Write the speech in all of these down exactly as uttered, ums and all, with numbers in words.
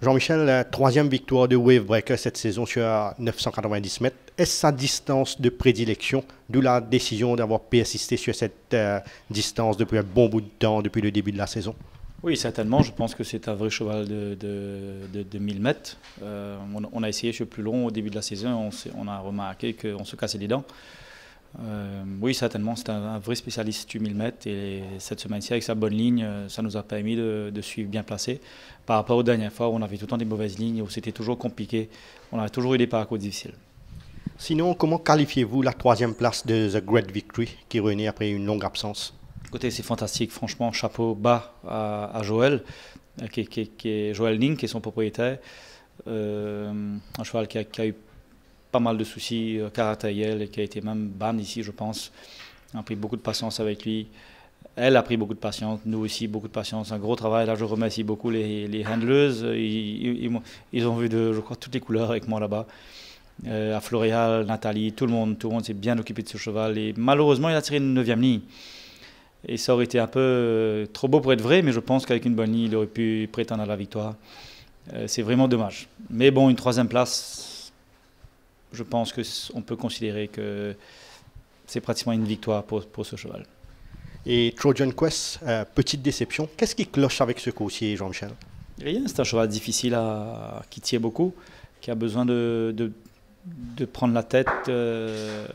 Jean-Michel, la troisième victoire de Wavebreaker cette saison sur neuf cent quatre-vingt-dix mètres. Est-ce sa distance de prédilection, d'où la décision d'avoir persisté sur cette euh, distance depuis un bon bout de temps, depuis le début de la saison? Oui, certainement. Je pense que c'est un vrai cheval de, de, de, de mille mètres. Euh, on, on a essayé sur plus long au début de la saison. On, on a remarqué qu'on se cassait les dents. Euh, oui, certainement. C'est un, un vrai spécialiste du mille mètres. Et cette semaine-ci, avec sa bonne ligne, ça nous a permis de, de suivre bien placé. Par rapport aux dernières fois où on avait tout le temps des mauvaises lignes, où c'était toujours compliqué. On a toujours eu des parcours difficiles. Sinon, comment qualifiez-vous la troisième place de The Great Victory qui renaît après une longue absence? Écoutez, c'est fantastique, franchement, chapeau bas à, à Joël, qui, qui, qui est Joël Ning, qui est son propriétaire. Euh, un cheval qui a, qui a eu pas mal de soucis euh, caractériels et qui a été même ban ici, je pense. On a pris beaucoup de patience avec lui. Elle a pris beaucoup de patience, nous aussi beaucoup de patience. Un gros travail. Là, je remercie beaucoup les, les handlers. Ils, ils, ils ont vu de, je crois, toutes les couleurs avec moi là-bas. Euh, à Floréal, Nathalie, tout le monde, tout le monde s'est bien occupé de ce cheval. Et malheureusement, il a tiré une neuvième ligne. Et ça aurait été un peu euh, trop beau pour être vrai, mais je pense qu'avec une bonne ligne, il aurait pu prétendre à la victoire. Euh, c'est vraiment dommage. Mais bon, une troisième place, je pense qu'on peut considérer que c'est pratiquement une victoire pour, pour ce cheval. Et Trojan Quest, euh, petite déception. Qu'est-ce qui cloche avec ce coursier, Jean-Michel? Rien, c'est un cheval difficile à, qui tient beaucoup, qui a besoin de, de, de prendre la tête euh,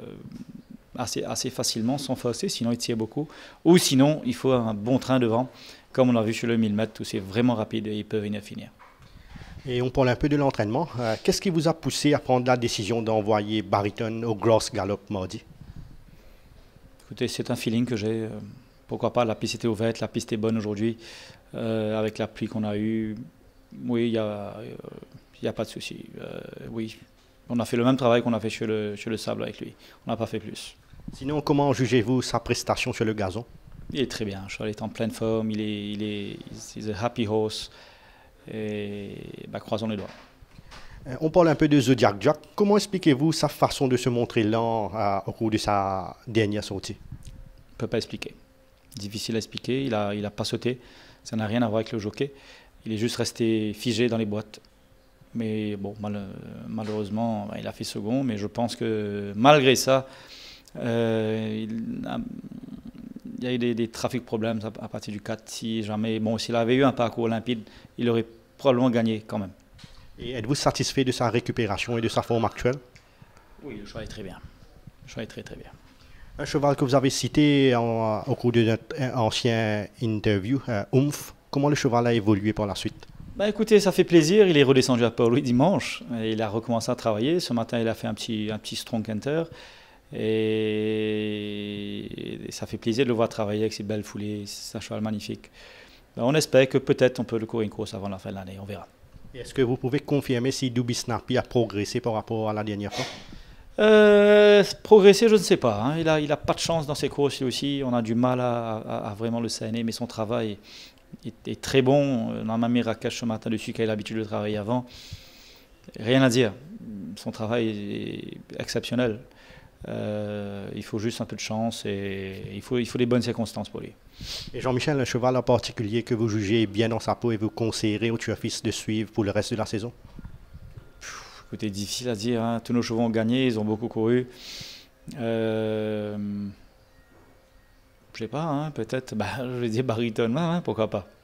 assez, assez facilement, sans forcer, sinon il tire beaucoup. Ou sinon, il faut un bon train devant, comme on a vu sur le mille mètres, où c'est vraiment rapide et ils peuvent venir finir. Et on parle un peu de l'entraînement. Euh, Qu'est-ce qui vous a poussé à prendre la décision d'envoyer Barryton au Gross Gallop mardi? Écoutez, c'est un feeling que j'ai. Pourquoi pas, la piste était ouverte, la piste est bonne aujourd'hui. Euh, avec la pluie qu'on a eue, oui, il n'y a, y a pas de souci. Euh, oui, on a fait le même travail qu'on a fait sur le, sur le sable avec lui. On n'a pas fait plus. Sinon, comment jugez-vous sa prestation sur le gazon? Il est très bien. Le cheval est en pleine forme. Il est, il est, il est a happy horse. Et bah, croisons les doigts. On parle un peu de Zodiac Jack. Comment expliquez-vous sa façon de se montrer lent euh, au cours de sa dernière sortie? Je ne peux pas expliquer. Difficile à expliquer. Il n'a il a pas sauté. Ça n'a rien à voir avec le jockey. Il est juste resté figé dans les boîtes. Mais bon, mal, malheureusement, il a fait second. Mais je pense que malgré ça, euh, il, a, il y a eu des, des trafics problèmes à, à partir du quatre. Si jamais, bon, s'il avait eu un parcours limpide, il aurait probablement gagné quand même. Et êtes-vous satisfait de sa récupération et de sa forme actuelle? Oui, le cheval est très bien. Le cheval est très très bien. Un cheval que vous avez cité en, au cours de notre ancien interview, euh, Oomph, comment le cheval a évolué par la suite? Bah écoutez, ça fait plaisir. Il est redescendu à Port-Louis dimanche. Et il a recommencé à travailler. Ce matin, il a fait un petit, un petit strong canter. Et... et ça fait plaisir de le voir travailler avec ses belles foulées. C'est un cheval magnifique. Bah, on espère que peut-être on peut le courir une course avant la fin de l'année. On verra. Est-ce que vous pouvez confirmer si Doobie Snappy a progressé par rapport à la dernière fois? Euh, progresser, je ne sais pas. Hein. Il n'a il a pas de chance dans ses courses, lui aussi. On a du mal à, à, à vraiment le cerner, mais son travail est, est très bon. On a même mis Rakesh ce matin dessus, qui a l'habitude de travailler avant. Rien à dire. Son travail est exceptionnel. Euh, il faut juste un peu de chance et il faut, il faut des bonnes circonstances pour lui. Et Jean-Michel, un cheval en particulier que vous jugez bien dans sa peau et vous conseillerez au tueur-fils de suivre pour le reste de la saison? Écoutez, difficile à dire. Hein. Tous nos chevaux ont gagné, ils ont beaucoup couru. Euh, je sais pas, hein, peut-être, bah, je vais dire Barryton, hein, pourquoi pas.